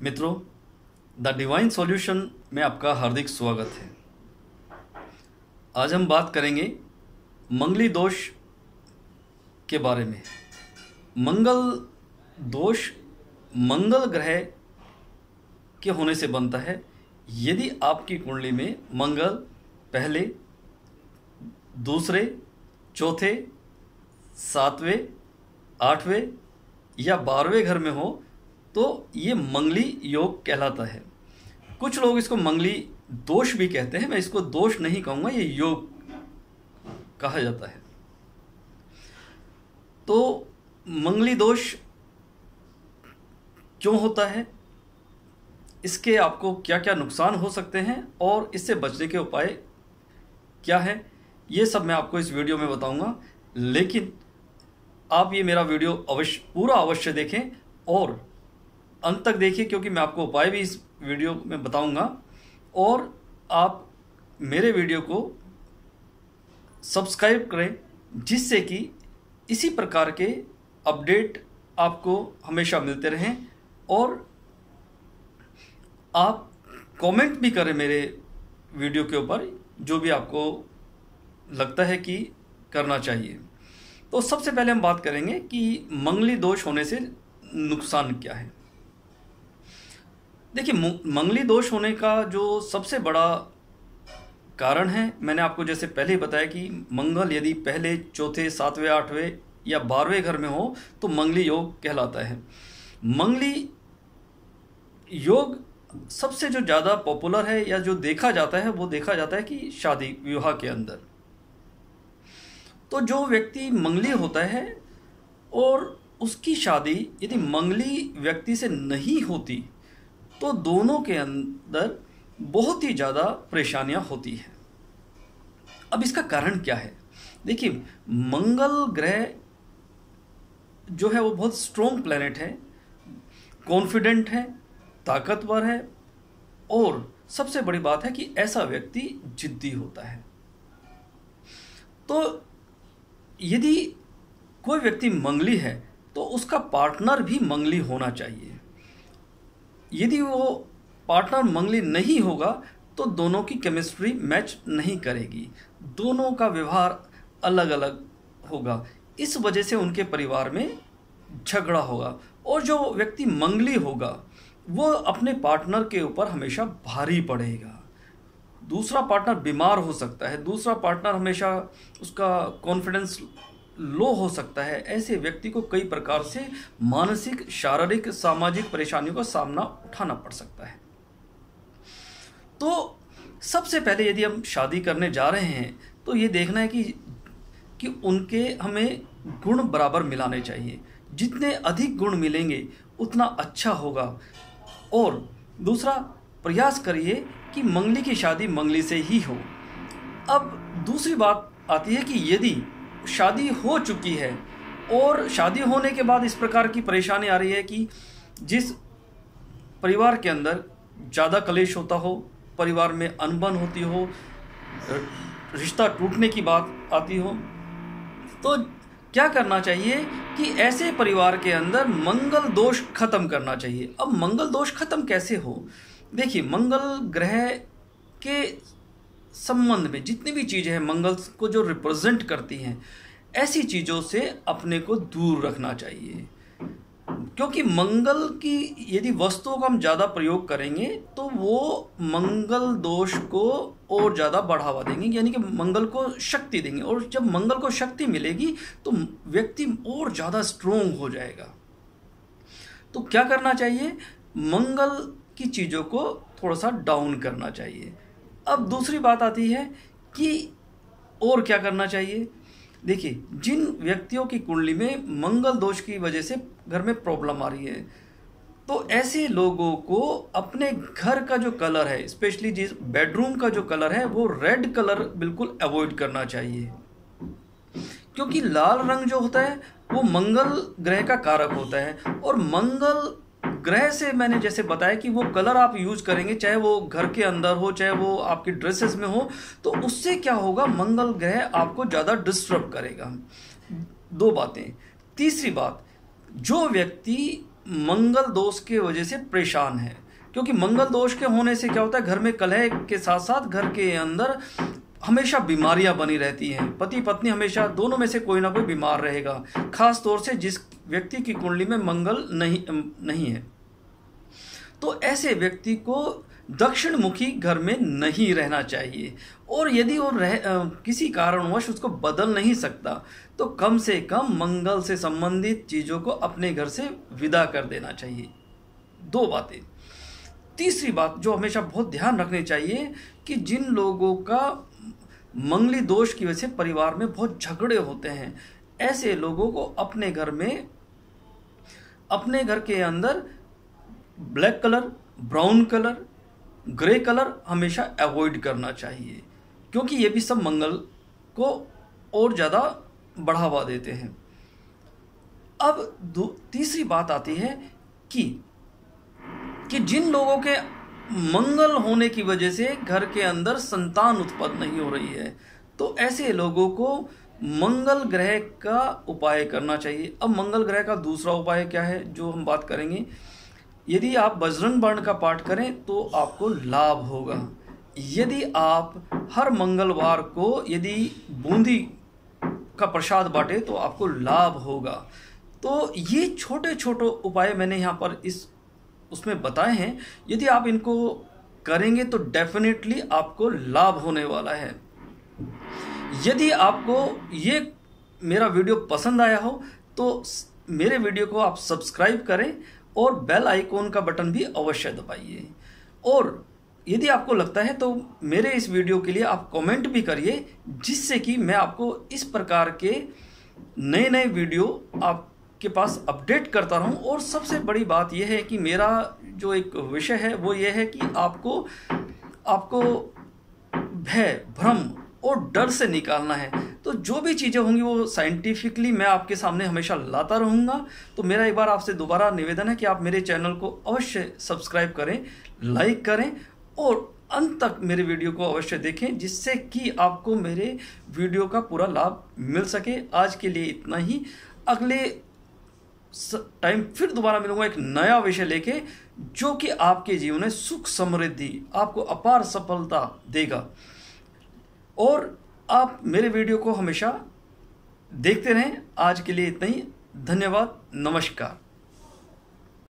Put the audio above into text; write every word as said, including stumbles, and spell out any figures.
मित्रों, the divine solution में आपका हार्दिक स्वागत है। आज हम बात करेंगे मंगली दोष के बारे में। मंगल दोष मंगल ग्रह के होने से बनता है। यदि आपकी कुंडली में मंगल पहले, दूसरे, चौथे, सातवें, आठवें या बारहवें घर में हो तो ये मंगली योग कहलाता है। कुछ लोग इसको मंगली दोष भी कहते हैं। मैं इसको दोष नहीं कहूँगा, ये योग कहा जाता है। तो मंगली दोष क्यों होता है, इसके आपको क्या क्या नुकसान हो सकते हैं और इससे बचने के उपाय क्या है, ये सब मैं आपको इस वीडियो में बताऊंगा। लेकिन आप ये मेरा वीडियो अवश्य पूरा अवश्य देखें और अंत तक देखिए, क्योंकि मैं आपको उपाय भी इस वीडियो में बताऊंगा। और आप मेरे वीडियो को सब्सक्राइब करें, जिससे कि इसी प्रकार के अपडेट आपको हमेशा मिलते रहें। और आप कमेंट भी करें मेरे वीडियो के ऊपर, जो भी आपको लगता है कि करना चाहिए। तो सबसे पहले हम बात करेंगे कि मंगली दोष होने से नुकसान क्या है। देखिए, मंगली दोष होने का जो सबसे बड़ा कारण है, मैंने आपको जैसे पहले ही बताया कि मंगल यदि पहले, चौथे, सातवें, आठवें या बारहवें घर में हो तो मंगली योग कहलाता है। मंगली योग सबसे जो ज़्यादा पॉपुलर है या जो देखा जाता है, वो देखा जाता है कि शादी विवाह के अंदर। तो जो व्यक्ति मंगली होता है और उसकी शादी यदि मंगली व्यक्ति से नहीं होती तो दोनों के अंदर बहुत ही ज़्यादा परेशानियां होती हैं। अब इसका कारण क्या है? देखिए, मंगल ग्रह जो है वो बहुत स्ट्रॉन्ग प्लैनेट है, कॉन्फिडेंट है, ताकतवर है और सबसे बड़ी बात है कि ऐसा व्यक्ति जिद्दी होता है। तो यदि कोई व्यक्ति मंगली है तो उसका पार्टनर भी मंगली होना चाहिए। यदि वो पार्टनर मंगली नहीं होगा तो दोनों की केमिस्ट्री मैच नहीं करेगी, दोनों का व्यवहार अलग अलग होगा। इस वजह से उनके परिवार में झगड़ा होगा और जो व्यक्ति मंगली होगा वो अपने पार्टनर के ऊपर हमेशा भारी पड़ेगा। दूसरा पार्टनर बीमार हो सकता है, दूसरा पार्टनर हमेशा उसका कॉन्फिडेंस लो हो सकता है। ऐसे व्यक्ति को कई प्रकार से मानसिक, शारीरिक, सामाजिक परेशानियों का सामना उठाना पड़ सकता है। तो सबसे पहले यदि हम शादी करने जा रहे हैं तो ये देखना है कि कि उनके हमें गुण बराबर मिलाने चाहिए। जितने अधिक गुण मिलेंगे उतना अच्छा होगा। और दूसरा, प्रयास करिए कि मंगली की शादी मंगली से ही हो। अब दूसरी बात आती है कि यदि शादी हो चुकी है और शादी होने के बाद इस प्रकार की परेशानी आ रही है कि जिस परिवार के अंदर ज़्यादा कलेश होता हो, परिवार में अनबन होती हो, रिश्ता टूटने की बात आती हो, तो क्या करना चाहिए कि ऐसे परिवार के अंदर मंगल दोष खत्म करना चाहिए। अब मंगल दोष खत्म कैसे हो? देखिए, मंगल ग्रह के संबंध में जितनी भी चीज़ें हैं, मंगल को जो रिप्रेजेंट करती हैं, ऐसी चीज़ों से अपने को दूर रखना चाहिए। क्योंकि मंगल की यदि वस्तुओं का हम ज़्यादा प्रयोग करेंगे तो वो मंगल दोष को और ज़्यादा बढ़ावा देंगे, यानी कि मंगल को शक्ति देंगे। और जब मंगल को शक्ति मिलेगी तो व्यक्ति और ज़्यादा स्ट्रोंग हो जाएगा। तो क्या करना चाहिए? मंगल की चीज़ों को थोड़ा सा डाउन करना चाहिए। अब दूसरी बात आती है कि और क्या करना चाहिए। देखिए, जिन व्यक्तियों की कुंडली में मंगल दोष की वजह से घर में प्रॉब्लम आ रही है, तो ऐसे लोगों को अपने घर का जो कलर है, स्पेशली जिस बेडरूम का जो कलर है, वो रेड कलर बिल्कुल अवॉइड करना चाहिए। क्योंकि लाल रंग जो होता है वो मंगल ग्रह का कारक होता है। और मंगल ग्रह से मैंने जैसे बताया कि वो कलर आप यूज करेंगे, चाहे वो घर के अंदर हो, चाहे वो आपकी ड्रेसेस में हो, तो उससे क्या होगा, मंगल ग्रह आपको ज़्यादा डिस्टर्ब करेगा। दो बातें। तीसरी बात, जो व्यक्ति मंगल दोष के वजह से परेशान है, क्योंकि मंगल दोष के होने से क्या होता है, घर में कलह के साथ साथ घर के अंदर हमेशा बीमारियां बनी रहती हैं। पति पत्नी हमेशा दोनों में से कोई ना कोई बीमार रहेगा, खास तौर से जिस व्यक्ति की कुंडली में मंगल नहीं नहीं है। तो ऐसे व्यक्ति को दक्षिण मुखी घर में नहीं रहना चाहिए, और यदि वो रह किसी कारणवश उसको बदल नहीं सकता तो कम से कम मंगल से संबंधित चीज़ों को अपने घर से विदा कर देना चाहिए। दो बातें। तीसरी बात जो हमेशा बहुत ध्यान रखनी चाहिए कि जिन लोगों का मंगली दोष की वजह से परिवार में बहुत झगड़े होते हैं, ऐसे लोगों को अपने घर में अपने घर के अंदर black colour, brown colour, grey colour हमेशा अवॉइड करना चाहिए, क्योंकि ये भी सब मंगल को और ज़्यादा बढ़ावा देते हैं। अब दो तीसरी बात आती है कि कि जिन लोगों के मंगल होने की वजह से घर के अंदर संतान उत्पन्न नहीं हो रही है, तो ऐसे लोगों को मंगल ग्रह का उपाय करना चाहिए। अब मंगल ग्रह का दूसरा उपाय क्या है जो हम बात करेंगे, यदि आप बजरंग बाण का पाठ करें तो आपको लाभ होगा। यदि आप हर मंगलवार को यदि बूंदी का प्रसाद बांटे तो आपको लाभ होगा। तो ये छोटे छोटे उपाय मैंने यहाँ पर इस उसमें बताए हैं, यदि आप इनको करेंगे तो डेफिनेटली आपको लाभ होने वाला है। यदि आपको ये मेरा वीडियो पसंद आया हो तो मेरे वीडियो को आप सब्सक्राइब करें और बेल आइकॉन का बटन भी अवश्य दबाइए। और यदि आपको लगता है तो मेरे इस वीडियो के लिए आप कमेंट भी करिए, जिससे कि मैं आपको इस प्रकार के नए नए वीडियो आपके पास अपडेट करता रहूं। और सबसे बड़ी बात यह है कि मेरा जो एक विषय है वो ये है कि आपको आपको भय, भ्रम और डर से निकालना है। तो जो भी चीज़ें होंगी वो साइंटिफिकली मैं आपके सामने हमेशा लाता रहूँगा। तो मेरा एक बार आपसे दोबारा निवेदन है कि आप मेरे चैनल को अवश्य सब्सक्राइब करें, लाइक करें और अंत तक मेरे वीडियो को अवश्य देखें, जिससे कि आपको मेरे वीडियो का पूरा लाभ मिल सके। आज के लिए इतना ही। अगले टाइम फिर दोबारा मिलूंगा एक नया विषय लेके, जो कि आपके जीवन में सुख समृद्धि, आपको अपार सफलता देगा। और आप मेरे वीडियो को हमेशा देखते रहें। आज के लिए इतना ही। धन्यवाद। नमस्कार।